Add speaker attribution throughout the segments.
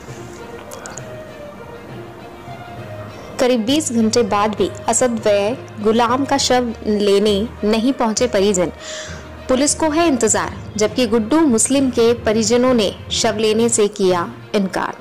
Speaker 1: करीब 20 घंटे बाद भी असद व गुलाम का शव लेने नहीं पहुंचे परिजन। पुलिस को है इंतजार, जबकि गुड्डू मुस्लिम के परिजनों ने शव लेने से किया इनकार।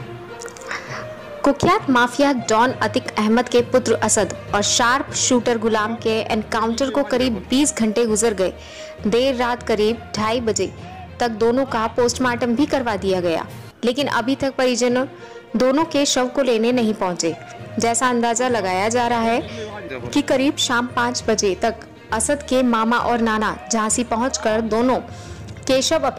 Speaker 1: कुख्यात माफिया डॉन अतीक अहमद के पुत्र असद और शार्प शूटर गुलाम के एनकाउंटर को करीब 20 घंटे गुजर गए। देर रात करीब 2:30 बजे तक दोनों का पोस्टमार्टम भी करवा दिया गया, लेकिन अभी तक परिजनों दोनों के शव को लेने नहीं पहुंचे। जैसा अंदाजा लगाया जा रहा है कि करीब शाम 5 बजे तक असद के मामा और नाना झांसी पहुंचकर दोनों के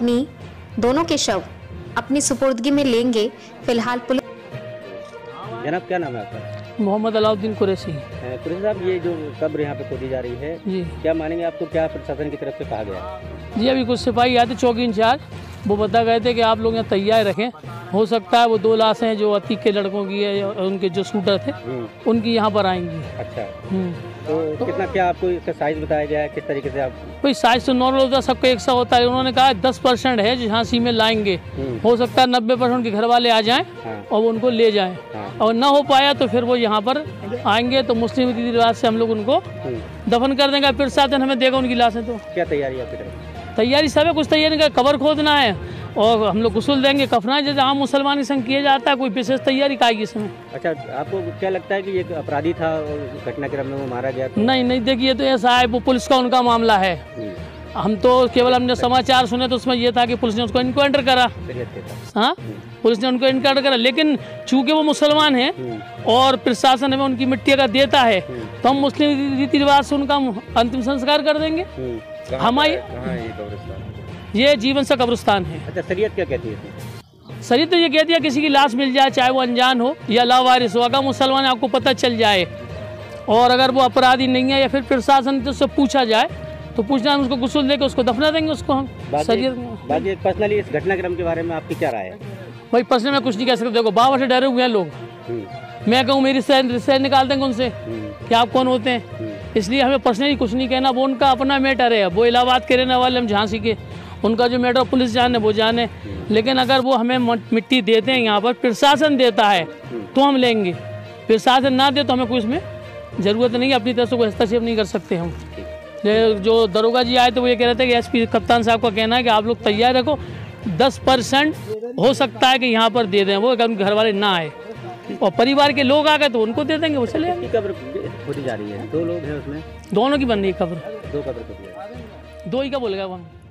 Speaker 1: शव अपनी सुपुर्दगी में लेंगे। फिलहाल पुलिस।
Speaker 2: जनाब, क्या नाम है आपका?
Speaker 3: मोहम्मद अलाउद्दीन कुरैशी।
Speaker 2: कुरैशी साहब, ये जो कब्र यहाँ पे खोदी जा रही है जी, क्या मानेंगे? आपको क्या प्रशासन की तरफ से कहा गया?
Speaker 3: जी, अभी कुछ सिपाही आए थे, चौकी इंचार्ज, वो बता गए थे कि आप लोग यहाँ तैयार रखें। हो सकता है वो 2 लाशें जो अतीक के लड़कों की है, उनके जो शूटर थे उनकी यहाँ पर आएंगी।
Speaker 2: अच्छा, तो कितना क्या आपको इसका साइज बताया गया है? किस तरीके से आप?
Speaker 3: कोई साइज तो नॉर्मल होता है, सबका एक सा होता है। उन्होंने कहा 10% है जो झांसी में लाएंगे। हो सकता है 90% के घर वाले आ जाएं और वो उनको ले जाएं। और ना हो पाया तो फिर वो यहाँ पर आएंगे तो मुस्लिम रीति रिवाज से हम लोग उनको दफन कर देंगे। फिर साथ हमें देगा उनकी लाशें। तो
Speaker 2: क्या तैयारी है आपकी तरफ?
Speaker 3: तैयारी सब है, कुछ तैयारी का कबर खोदना है और हम लोग गुस्ल देंगे, कफना जैसे आम मुसलमान संग किया जाता है। कोई विशेष तैयारी का इसमें। अच्छा,
Speaker 2: आपको क्या लगता है कि ये अपराधी था और घटनाक्रम में वो मारा गया?
Speaker 3: नहीं, देखिए, तो ऐसा है, वो पुलिस का उनका मामला है। हम तो केवल हमने समाचार सुने तो उसमें ये था कि पुलिस ने उसको इनकाउंटर करा। हाँ, पुलिस ने उनको इनकाउंटर करा, लेकिन चूंकि वो मुसलमान हैं और प्रशासन हमें उनकी मिट्टी का देता है तो हम मुस्लिम रीति रिवाज से उनका अंतिम संस्कार कर देंगे। हमारी ये जीवन सा कब्रिस्तान है।
Speaker 2: अच्छा, शरीयत क्या कहती है?
Speaker 3: शरीयत तो ये कहती है किसी की लाश मिल जाए, चाहे वो अनजान हो या लावारिस हो, अगर मुसलमान आपको पता चल जाए और अगर वो अपराधी नहीं है या फिर प्रशासन से उससे पूछा जाए तो पूछना, हम उसको गुस्ल देकर उसको दफना देंगे उसको हम।
Speaker 2: बाकी पर्सनली इस घटनाक्रम के बारे में आपकी क्या राय है?
Speaker 3: भाई पर्सनली मैं कुछ नहीं कह सकता। देखो, बाबा से डरे हुए हैं लोग। मैं कहूँ मेरी रिश्ते निकाल देंगे उनसे कि आप कौन होते हैं, इसलिए हमें पर्सनली कुछ नहीं कहना। वो उनका अपना मैटर है, वो इलाहाबाद के रहने वाले, हम झांसी के, उनका जो मैटर पुलिस जाने वो जाने। लेकिन अगर वो हमें मिट्टी देते हैं, यहाँ पर प्रशासन देता है तो हम लेंगे, प्रशासन ना दे तो हमें कोई इसमें ज़रूरत नहीं है, अपनी तरफ से कोई हस्तक्षेप नहीं कर सकते हम। जो दरोगा जी आए थे वो ये कह रहे थे कि एसपी कप्तान साहब का कहना है कि आप लोग तैयार रखो, 10% हो सकता है कि यहाँ पर दे दें वो, अगर उनके घर वाले ना आए और परिवार के लोग आ गए तो उनको दे देंगे, वो चले जाएंगे।
Speaker 2: कब्र खोदी जा रही है, 2 लोग हैं उसमें?
Speaker 3: दोनों की बन रही है कब्र।
Speaker 2: 2 कब्र खोदी जा रही है।
Speaker 3: 2 ही का बोल गया वो।